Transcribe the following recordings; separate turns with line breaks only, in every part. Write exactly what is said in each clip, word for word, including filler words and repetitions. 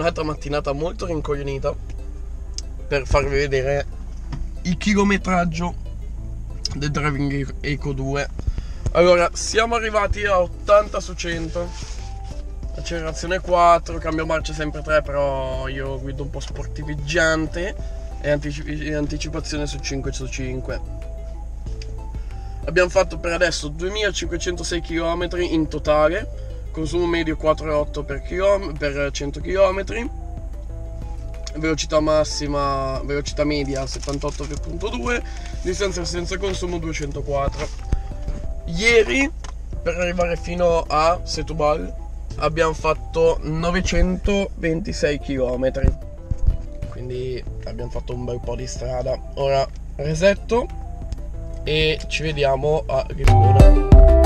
un'altra mattinata molto rincoglionita per farvi vedere il chilometraggio del Driving Eco due. Allora, siamo arrivati a ottanta su cento, accelerazione quattro, cambio marcia sempre tre, però io guido un po' sportiveggiante, e anticip- anticipazione su cinque su cinque. Abbiamo fatto per adesso duemilacinquecentosei chilometri in totale, consumo medio quattro virgola otto per, chilom- per cento chilometri, velocità massima, velocità media settantotto virgola due, distanza senza consumo duecentoquattro. Ieri, per arrivare fino a Setúbal, abbiamo fatto novecentoventisei chilometri, quindi abbiamo fatto un bel po' di strada. Ora resetto e ci vediamo a Lisbona.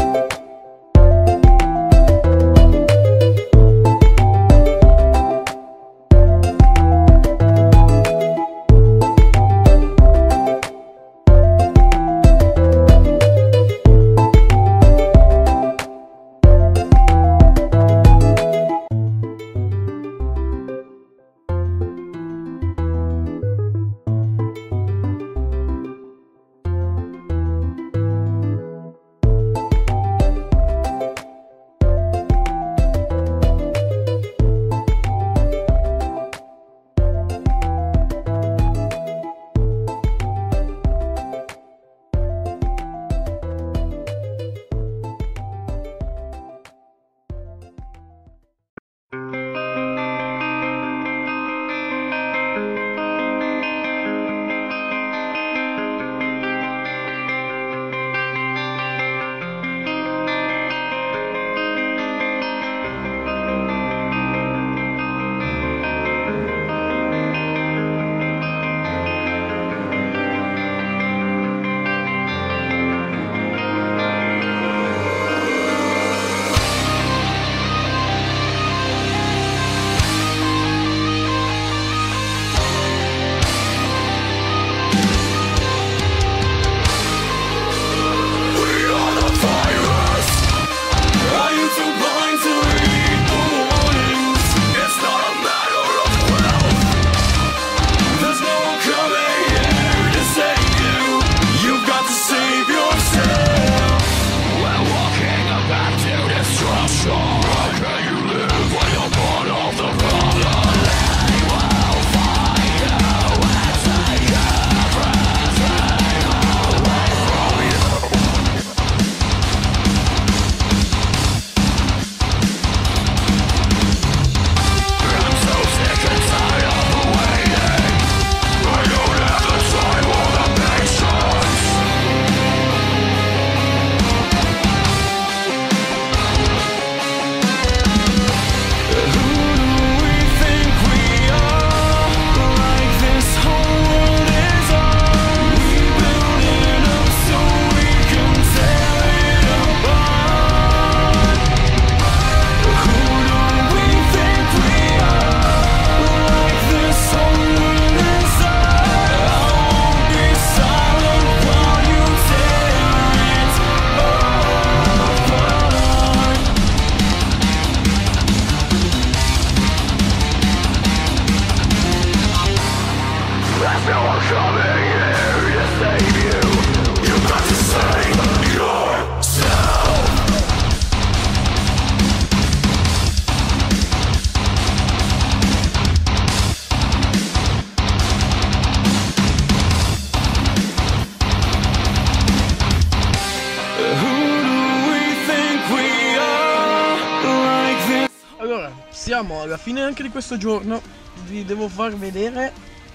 Allora, siamo alla fine anche di questo giorno. Vi devo far vedere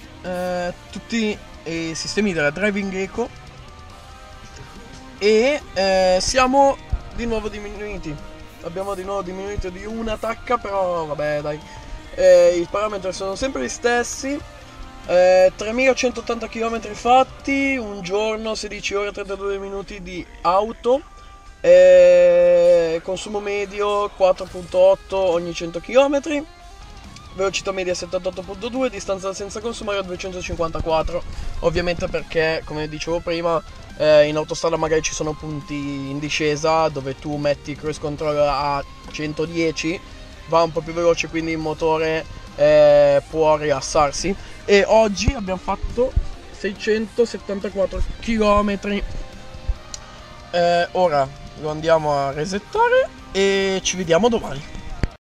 eh, tutti i sistemi della Driving Eco e eh, siamo di nuovo diminuiti. Abbiamo di nuovo diminuito di una tacca, però vabbè dai, eh, i parametri sono sempre gli stessi. eh, tremilacentottanta chilometri fatti, un giorno, sedici ore e trentadue minuti di auto. Eh, consumo medio quattro virgola otto ogni cento chilometri, velocità media settantotto virgola due, distanza senza consumare duecentocinquantaquattro. Ovviamente perché, come dicevo prima, eh, in autostrada magari ci sono punti in discesa dove tu metti cruise control a centodieci, va un po' più veloce, quindi il motore eh, può rilassarsi. E oggi abbiamo fatto seicentosettantaquattro chilometri. Eh, ora lo andiamo a resettare e ci vediamo domani.